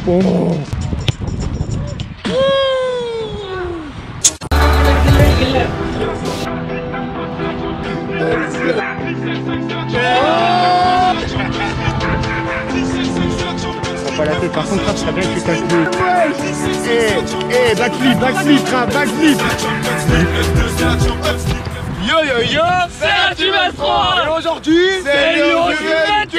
Oh. Pas la tête, par contre, ça serait bien que tu casses le. Backflip, frère, backflip. Yo yo yo, c'est la Juventus 3. Et aujourd'hui, c'est Lyon Juventus.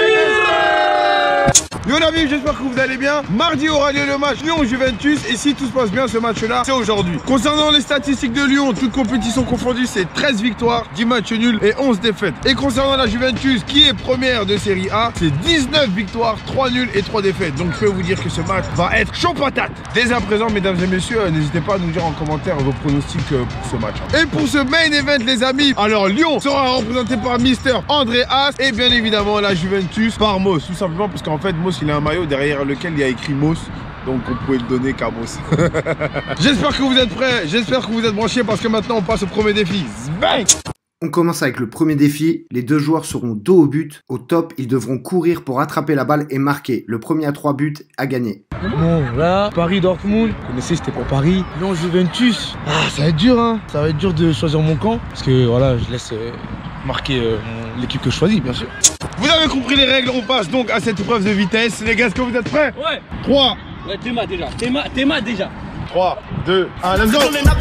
Yo les amis, j'espère que vous allez bien. Mardi aura lieu le match Lyon-Juventus et si tout se passe bien, ce match-là, c'est aujourd'hui. Concernant les statistiques de Lyon, toutes compétitions confondues, c'est 13 victoires, 10 matchs nuls et 11 défaites. Et concernant la Juventus, qui est première de Série A, c'est 19 victoires, 3 nuls et 3 défaites. Donc je peux vous dire que ce match va être chaud patate. Dès à présent, mesdames et messieurs, n'hésitez pas à nous dire en commentaire vos pronostics pour ce match. Et pour ce main event, les amis, alors Lyon sera représenté par Mister André As et bien évidemment la Juventus par Moss. Tout simplement parce qu'en fait, Moss, il a un maillot derrière lequel il y a écrit Moss. Donc on pouvait le donner qu'à Moss. J'espère que vous êtes prêts, j'espère que vous êtes branchés parce que maintenant on passe au premier défi. Bang! On commence avec le premier défi. Les deux joueurs seront dos au but. Au top, ils devront courir pour attraper la balle et marquer. Le premier à 3 buts a gagné. Bon, là, Paris-Dortmund. Vous connaissez, c'était pour Paris. Lyon-Juventus. Ah, ça va être dur, hein. Ça va être dur de choisir mon camp. Parce que voilà, je laisse marquer l'équipe que je choisis, bien sûr. Vous avez compris les règles, on passe donc à cette épreuve de vitesse. Les gars, est-ce que vous êtes prêts? Ouais. 3. Ouais, Théma déjà. Théma déjà. 3, 2, 1, let's go!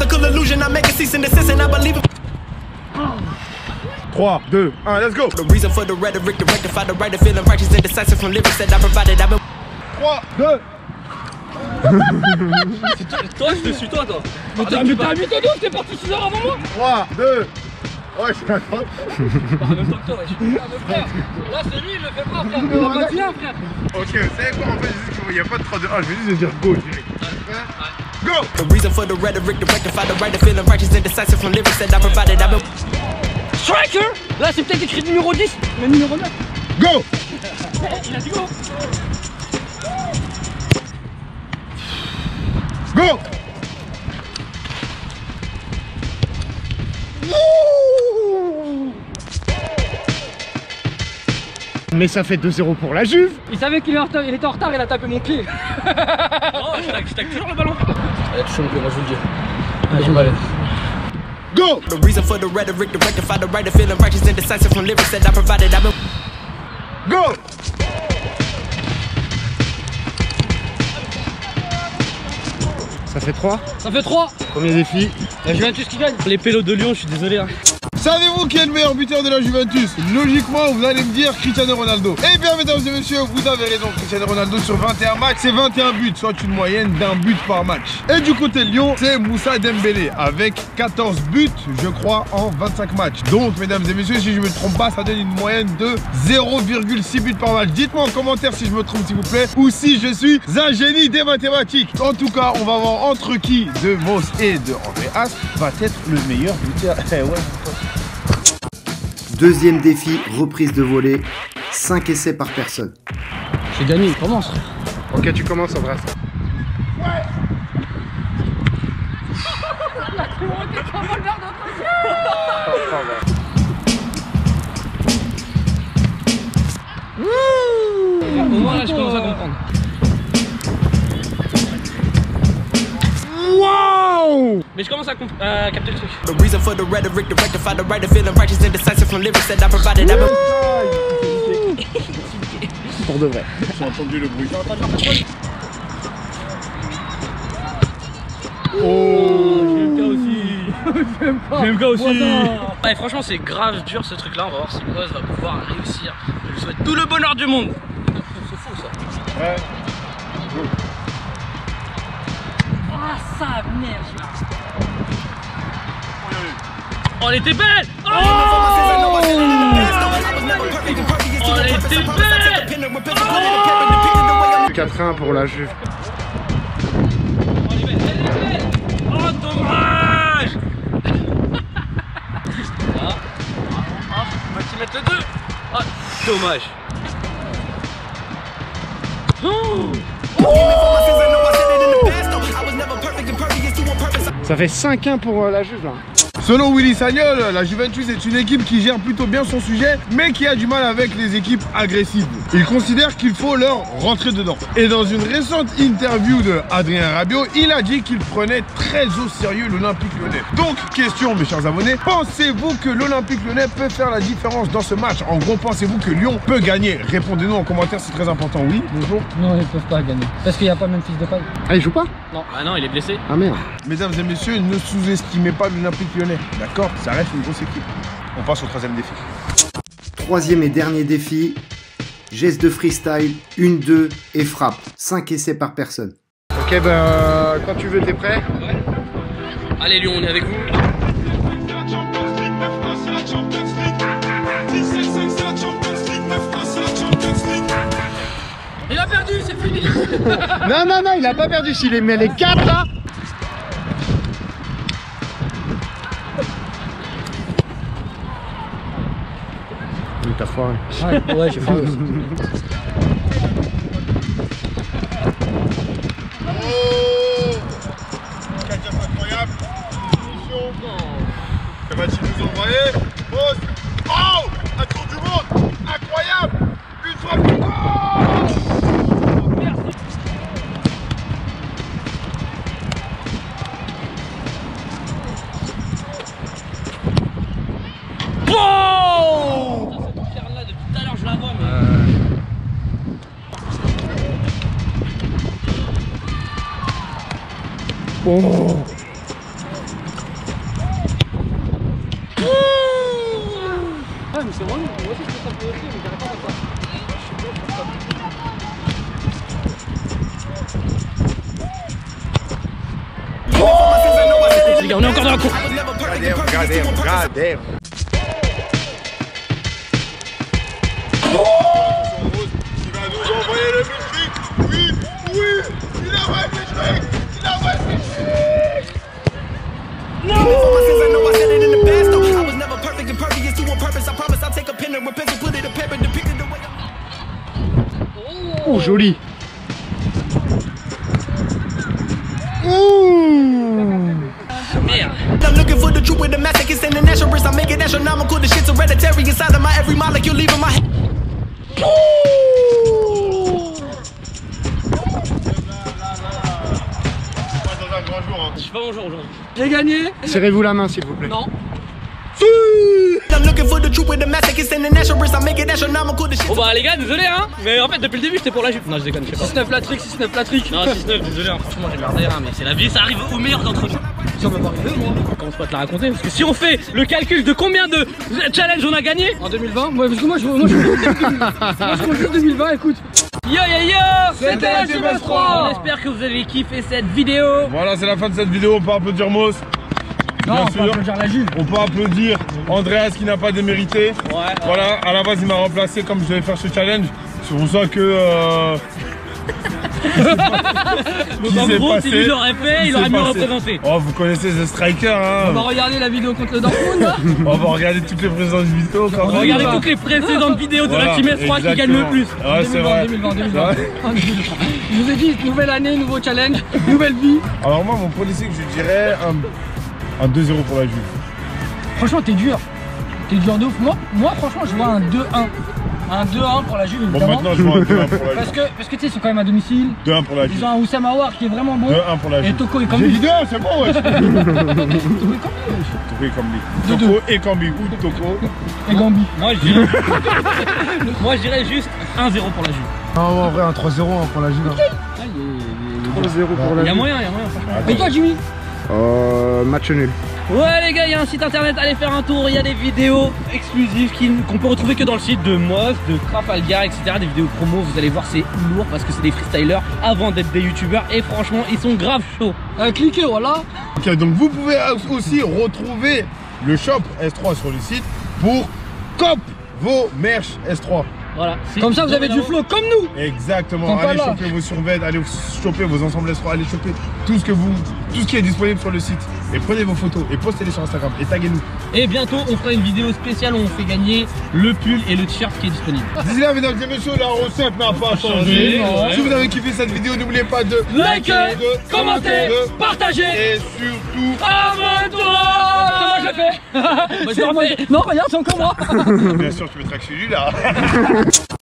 3, 2, 1, let's go! 3, 2. Toi, je te suis toi. Mais t'as mis ton dos, t'es parti 6 heures avant moi. 3, 2. Ouais, je suis à droite. En même temps que toi, ouais. Frère, là, c'est lui, il le fait pas, frère. On va bien, frère. Ok, vous savez quoi? En fait, il n'y a pas de 3, 2, 1. Je vais juste dire go direct. Go! Striker! Là, c'est peut-être écrit numéro 10, mais numéro 9. Go! Il a dit go! Go! Mais ça fait 2-0 pour la Juve. Il savait qu'il était en retard, il a tapé mon pied. Oh, je tape toujours le ballon. Allez, tu champion, moi je vous le dis. Allez, allez. Go! Go! Ça fait 3. Ça fait 3. Premier défi. La Juventus qui gagne. Les pélos de Lyon, je suis désolé. Hein. Savez-vous qui est le meilleur buteur de la Juventus? Logiquement, vous allez me dire Cristiano Ronaldo. Eh bien, mesdames et messieurs, vous avez raison. Cristiano Ronaldo sur 21 matchs, c'est 21 buts, soit une moyenne d'un but par match. Et du côté de Lyon, c'est Moussa Dembélé avec 14 buts, je crois, en 25 matchs. Donc, mesdames et messieurs, si je ne me trompe pas, ça donne une moyenne de 0,6 buts par match. Dites-moi en commentaire si je me trompe, s'il vous plaît, ou si je suis un génie des mathématiques. En tout cas, on va voir entre qui de Moss et de André As va être le meilleur buteur. Eh ouais. Deuxième défi, reprise de volée. 5 essais par personne. J'ai gagné, commence. Ok, tu commences, André. Ouais. Au moins là, je commence à comprendre. Wow! Mais je commence à capter le truc. Pour de vrai. J'ai entendu le bruit. Oh, GMK aussi. Ouais, franchement, c'est grave dur ce truc là. On va voir si Moss va pouvoir réussir. Je lui souhaite tout le bonheur du monde. C'est fou ça. Ouais. Ah, ça merde. Oh, elle était belle. Oh, elle était belle. 4-1 pour la Juve. Oh, elle est belle. Oh, dommage. On va t'y mettre le 2. Oh, dommage. Ça fait 5-1 pour la Juve là. Selon Willy Sagnol, la Juventus est une équipe qui gère plutôt bien son sujet, mais qui a du mal avec les équipes agressives. Il considère qu'il faut leur rentrer dedans. Et dans une récente interview de Adrien Rabiot, il a dit qu'il prenait très au sérieux l'Olympique Lyonnais. Donc, question mes chers abonnés, pensez-vous que l'Olympique Lyonnais peut faire la différence dans ce match? En gros, pensez-vous que Lyon peut gagner? Répondez-nous en commentaire, c'est très important. Oui, bonjour. Non, ils ne peuvent pas gagner. Parce qu'il n'y a pas Memphis Depay. Ah, il joue pas? Non. Ah non, il est blessé. Ah merde. Mesdames et messieurs, ne sous-estimez pas l'Olympique Lyonnais. D'accord? Ça reste une grosse équipe. On passe au troisième défi. Troisième et dernier défi, geste de freestyle, 1, 2 et frappe. 5 essais par personne. Ok, ben quand tu veux, t'es prêt? Ouais. Allez Lyon, on est avec vous. Il a perdu, c'est fini. Non, non, non, il a pas perdu. S'il met les 4 là. T'as foiré. Ouais, j'ai faim. Oh, quel incroyable. Que va-t-il nous envoyer? Oh, un tour du monde. Incroyable. Une frappe de goal. Merci. Wow. Cette pierre là depuis tout à l'heure je la vois mais... Oh. Ah, mais c'est vraiment, moi aussi je peux taper aussi, mais j'arrive pas comme ça. Les gars, on est encore dans la cour. Regardez. Il va nous envoyer le Mitchik. Oui, il a envoyé le Mitchik. Oh, joli. Merde. I'm looking for the truth with the masochist and the naturalist. I make it astronomical. The shit's hereditary inside of my every molecule, leaving my head. Je suis pas bon jour aujourd'hui. J'ai gagné. Serrez-vous la main, s'il vous plaît. Non. I'm looking for the truth with the masochist and the naturalist. I make it astronomical. The shit's Bon bah les gars, désolé hein. Mais en fait depuis le début j'étais pour la jupe. Non je déconne, je sais pas. 6-9 la trick, 6-9 la trick. Non 6-9, désolé hein. Franchement j'ai merdé hein, mais c'est la vie, ça arrive au meilleur d'entre nous. Ça va pas arriver, moi. On commence pas à te la raconter parce que si on fait le calcul de combien de challenges on a gagné. En 2020, moi, parce que moi je compte juste 2020, écoute. Yo c'était la Juve 3. On espère que vous avez kiffé cette vidéo. Voilà, c'est la fin de cette vidéo. On peut applaudir Moss. Non, Bien on peut sûr. applaudir la Juve. On peut applaudir Andreas qui n'a pas démérité. Ouais. Voilà, à la base il m'a remplacé comme je devais faire ce challenge. C'est pour ça que Donc en gros, si lui l'aurait fait, il aurait mieux représenté. Oh, vous connaissez The Striker, hein. On va regarder la vidéo contre le Dortmund là. On va regarder toutes les précédentes vidéos. On va regarder toutes les précédentes vidéos de la Team S3 qui gagne le plus. Ouais, c'est vrai. 2020. Ouais. Je vous ai dit, nouvelle année, nouveau challenge, nouvelle vie. Alors moi, mon pronostic, je dirais un 2-0 pour la Juve. Franchement, t'es dur. T'es dur de ouf. Moi franchement, je vois un 2-1. Un 2-1 pour la Juve, Bon, évidemment. maintenant, je vois un 2-1 pour la Parce Juve. que tu sais, ils sont quand même à domicile. 2-1 pour la Juve. Ils ont un Oussama Aouar qui est vraiment bon. 2-1 pour la Et Juve. Toko et J'ai Kambi. dit 2-1, c'est bon, ouais. Toko et Kambi. Toko et Kambi. Ou Toko. Et Gambi. Moi je dirais juste 1-0 pour la Juve. Non, en vrai, un 3-0 pour la Juve. 3-0 pour la Il y a Juve. moyen, franchement. Et toi, Jimmy? Match nul. Ouais les gars, il y a un site internet, allez faire un tour, il y a des vidéos exclusives qu'on peut retrouver que dans le site de Moss, de Trafalgar, etc. Des vidéos promo, vous allez voir c'est lourd parce que c'est des freestylers avant d'être des youtubeurs et franchement ils sont grave chauds. Cliquez, voilà. Ok, donc vous pouvez aussi retrouver le shop S3 sur le site pour cop vos merch S3. Voilà. Comme ça vous avez du flow comme nous. Exactement, Sympa, allez là. choper vos survêtements, allez choper vos ensembles S3, allez choper tout ce qui est disponible sur le site. Et prenez vos photos et postez-les sur Instagram et taguez-nous. Et bientôt on fera une vidéo spéciale où on fait gagner le pull et le t-shirt qui est disponible. D'ici là, mesdames et messieurs, la recette n'a pas changé. Ouais. Si vous avez kiffé cette vidéo, n'oubliez pas de Likez, de commentez, de partagez et surtout abonne-toi. Moi, je le refais. Non, regarde, c'est encore moi. Bien sûr, tu mettras que celui-là.